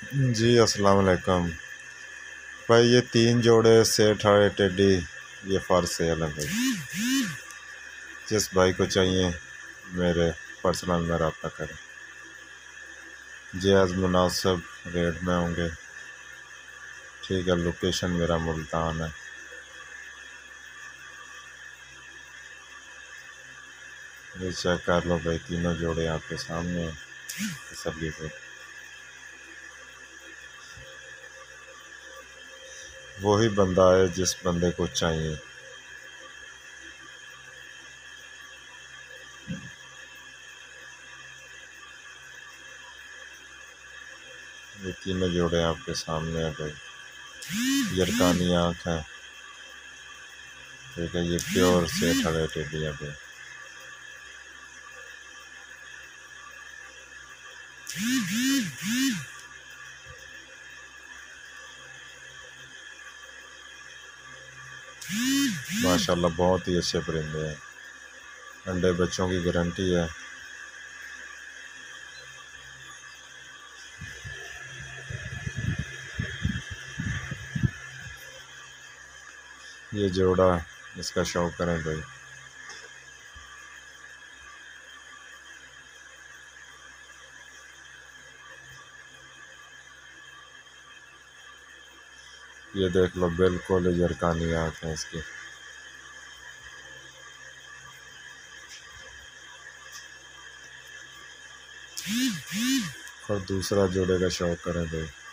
जी अस्सलाम वालेकुम भाई। ये 3 जोड़े सेठ है टेडी, ये फॉर सेल है भाई। जिस भाई को चाहिए मेरे पर्सनल में रब्ता करें। जायज़ मुनासिब रेट में होंगे। ठीक है, लोकेशन मेरा मुल्तान है। ये चेक कर लो भाई, तीनों जोड़े आपके सामने हैं तसल्ली से। वही बंदा है जिस बंदे को चाहिए। ये तीनों जोड़े आपके सामने हैं भाई। यरकानी आँख है। ठीक है, ये प्योर सेठ है टेडी है भाई। माशाल्लाह बहुत ही अच्छे परिंदे हैं। अंडे बच्चों की गारंटी है। ये जोड़ा इसका शौक करें भाई। ये देख लो, बिल्कुल यरकानी आँख है इसकी। और दूसरा जोड़े का शौक करें भाई।